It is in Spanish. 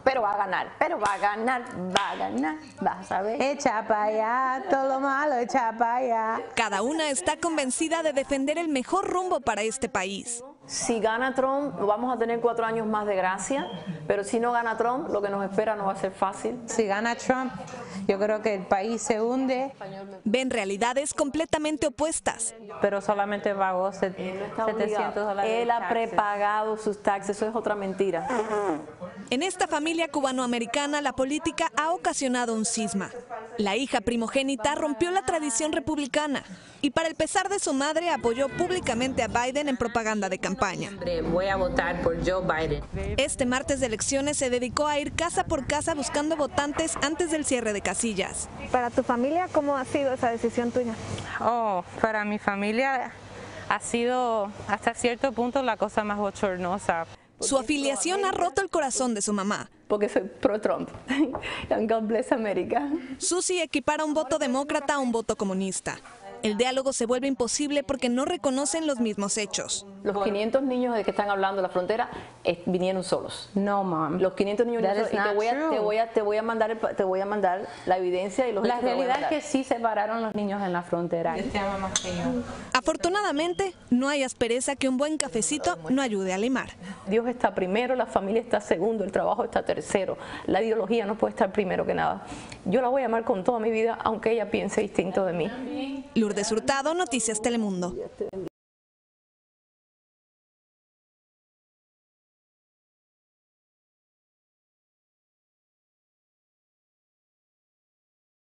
Pero va a ganar, vas a ver. Echa para allá, todo lo malo echa para allá. Cada una está convencida de defender el mejor rumbo para este país. Si gana Trump, vamos a tener 4 años más de gracia, pero si no gana Trump, lo que nos espera no va a ser fácil. Si gana Trump, yo creo que el país se hunde. Ven realidades completamente opuestas. Pero solamente pagó $700. Él ha prepagado sus taxes, eso es otra mentira. En esta familia cubanoamericana, la política ha ocasionado un cisma. La hija primogénita rompió la tradición republicana y para el pesar de su madre apoyó públicamente a Biden en propaganda de campaña. Voy a votar por Joe Biden. Este martes de elecciones se dedicó a ir casa por casa buscando votantes antes del cierre de casillas. Para tu familia, ¿cómo ha sido esa decisión tuya? Para mi familia ha sido hasta cierto punto la cosa más bochornosa. Su afiliación ha roto el corazón de su mamá. Porque soy pro-Trump. And God bless America. Susie equipara un voto demócrata a un voto comunista. El diálogo se vuelve imposible porque no reconocen los mismos hechos. Los 500 niños de que están hablando de la frontera vinieron solos. No, mom. Los 500 niños vinieron solos. Y te voy a mandar la evidencia y los hechos. La realidad es que sí separaron los niños en la frontera. Afortunadamente, no hay aspereza que un buen cafecito no ayude a limar. Dios está primero, la familia está segundo, el trabajo está tercero. La ideología no puede estar primero que nada. Yo la voy a amar con toda mi vida, aunque ella piense distinto de mí. Lourdes Hurtado, Noticias Telemundo.